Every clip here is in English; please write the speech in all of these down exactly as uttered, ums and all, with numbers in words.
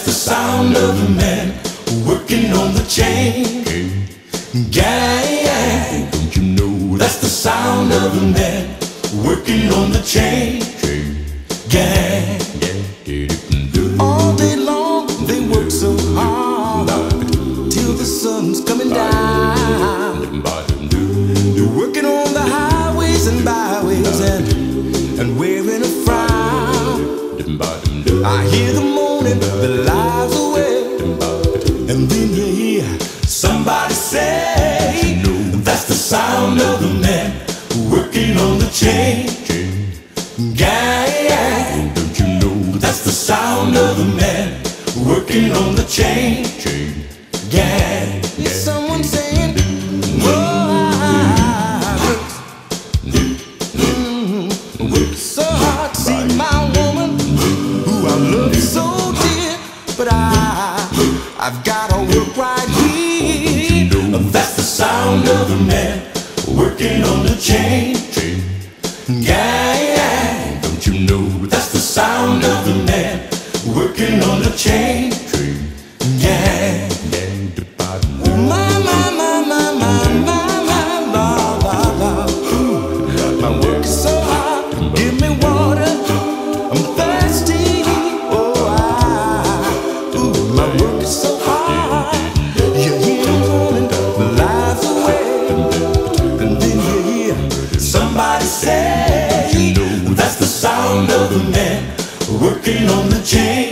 the sound of a man working on the chain gang. Don't you know that's the sound of a man working on the chain gang. All day long they work so hard till the sun's coming down. They're working on the highways and byways and, and wearing a frown. I hear the moaning that lies away, and then you hear somebody say, that's the sound of a man working on the chain gang. Don't you know that's the sound of a man working on the chain gang. Is someone saying, oh, I work, work so hard to see my woman who I love so dear, but I, I've gotta work right here. That's the sound of a man working on the chain gang. Don't you know that's the sound of a man working on the chain gang. My, my, my, my, my, my, my, la, la, la. Ooh, my work is so hard, give me water, I'm thirsty. Oh, I, ooh, my work is so hard. You hear the morning, the lies away, and then you hear somebody say, that's the sound of a man working on the chain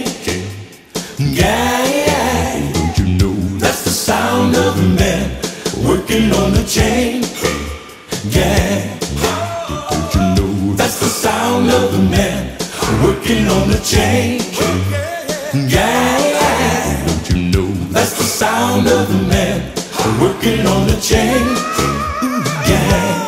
gang. Don't you know that's the sound of a man working on the chain gang. Don't you know that's the sound of a man working on the chain gang. Don't you know that's the sound of a man working on the chain gang.